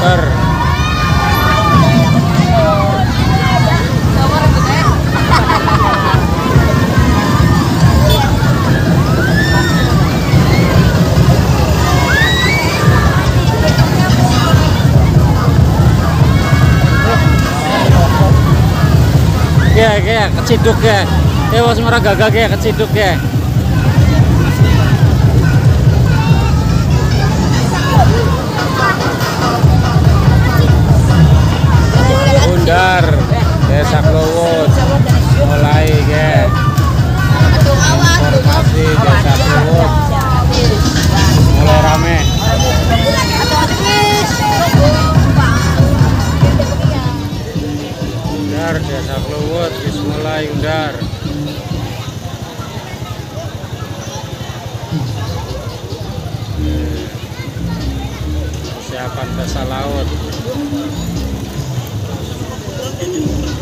motor. Ya, keciduk ya. Wes ora gagak ya, keciduk ya. Bundar, Desa Kluwut, mulai ya. Informasi Desa Kluwut mulai rame. Undar, Desa Kluwut wis mulai undar. Persiapan desa laut.